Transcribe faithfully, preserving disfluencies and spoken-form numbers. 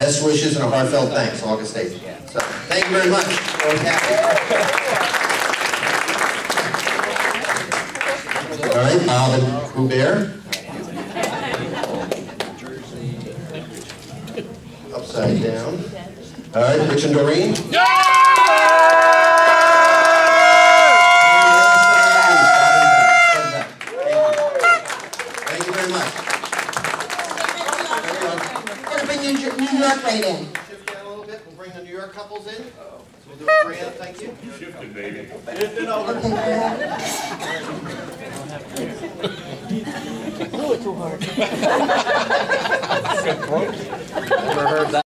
Best wishes and a heartfelt thanks, August eighth. So, thank you very much. All right, Bob and Hubert. Upside down. All right, Rich and Doreen. Thank you very much. We're going to bring New York right in. Shift down a little bit. We'll bring the New York couples in. So we'll do a grand thank you. Shifted, baby. Shift it over. Oh, it's too hard. Never heard that.